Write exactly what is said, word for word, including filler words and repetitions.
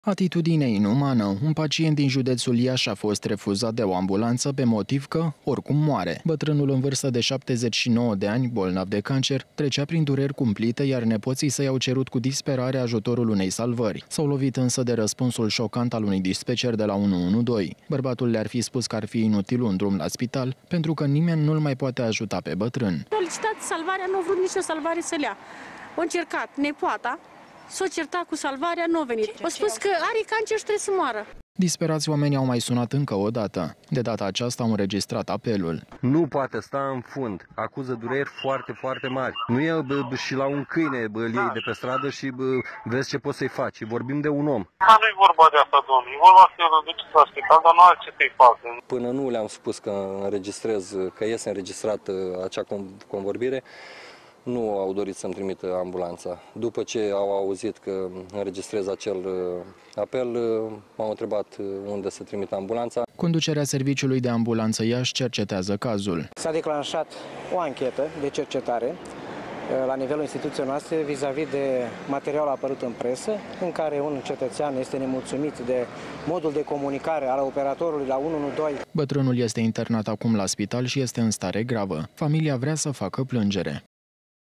Atitudine inumană. Un pacient din județul Iași a fost refuzat de o ambulanță pe motiv că oricum moare. Bătrânul în vârstă de șaptezeci și nouă de ani, bolnav de cancer, trecea prin dureri cumplite, iar nepoții săi au cerut cu disperare ajutorul unei salvări. S-au lovit însă de răspunsul șocant al unui dispecer de la unu unu doi. Bărbatul le-ar fi spus că ar fi inutil un drum la spital, pentru că nimeni nu-l mai poate ajuta pe bătrân. Solicitat salvarea, nu a vrut nicio salvare să le ia. A încercat nepoata, s-a certat cu salvarea, nu a venit. A spus că are cancer și trebuie să moară. Disperați oamenii au mai sunat încă o dată. De data aceasta au înregistrat apelul. Nu poate sta în fund. Acuză dureri foarte, foarte mari. Nu e bă, și la un câine bă, îl iei de pe stradă și bă, vezi ce poți să-i faci. Vorbim de un om. Nu-i vorba de asta, domnule. E vorba să îl duceți la spital, dar nu are ce să-i facă. Până nu le-am spus că înregistrez, că este înregistrat acea convorbire, nu au dorit să-mi trimită ambulanța. După ce au auzit că înregistrez acel apel, m-au întrebat unde să trimit ambulanța. Conducerea Serviciului de Ambulanță Iași cercetează cazul. S-a declanșat o anchetă de cercetare la nivelul instituției noastre vis-a-vis de materialul apărut în presă, în care un cetățean este nemulțumit de modul de comunicare al operatorului la unu unu doi. Bătrânul este internat acum la spital și este în stare gravă. Familia vrea să facă plângere.